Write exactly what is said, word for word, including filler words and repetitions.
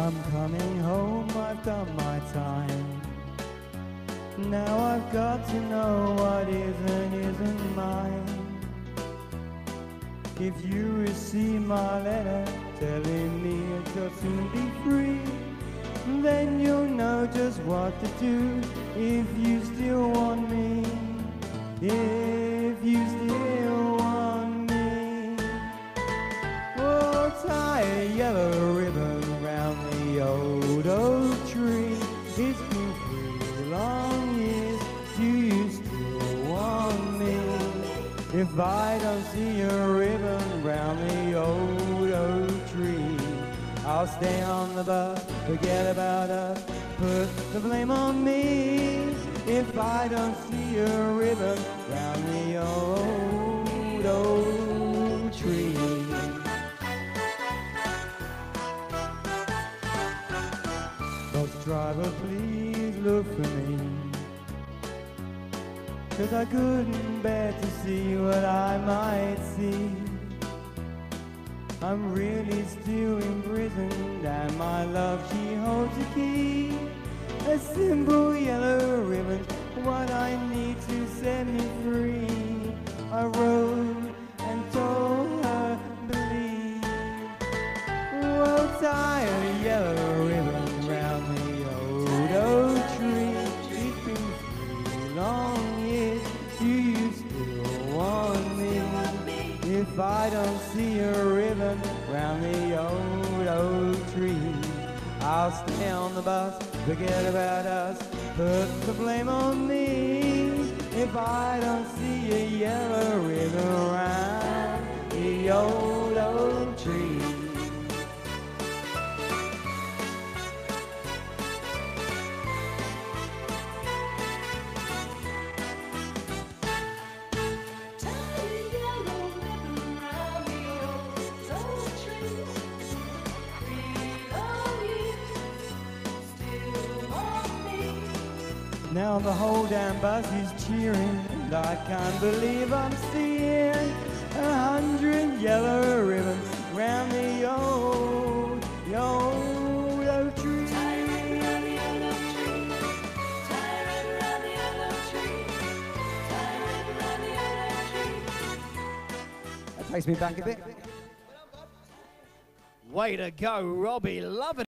I'm coming home, I've done my time. Now I've got to know what is and isn't mine. If you receive my letter telling me you'll soon be free, then you'll know just what to do if you still want me. If you still want me. Oh, tie a yellow ribbon round the old oak tree. It's been three long years. Do you still want me? If I don't see a ribbon round the old oak tree, I'll stay on the bus, forget about us, put the blame on me. If I don't see a ribbon round the old oak tree. Bus driver, please look for me, 'cause I couldn't bear to see what I might see. I'm really still imprisoned, and my love, she holds the key. A simple yellow ribbon, what I need to set me free. I wrote and told her, believe. We'll tie a yellow ribbon round the old oak tree. It's been three long years, do you still want me? If I don't see a ribbon round the old oak tree, I'll stay on the bus, forget about us, put the blame on me. If I don't see a yellow ribbon around the old oak tree. Now the whole damn bus is cheering, and I can't believe I'm seeing a hundred yellow ribbons round the old, the old oak tree. Tie a ribbon round the old oak tree. Tie a ribbon round the old oak tree. Tie a ribbon round the old oak tree. That takes me back a bit. Way to go, Robbie. Love it.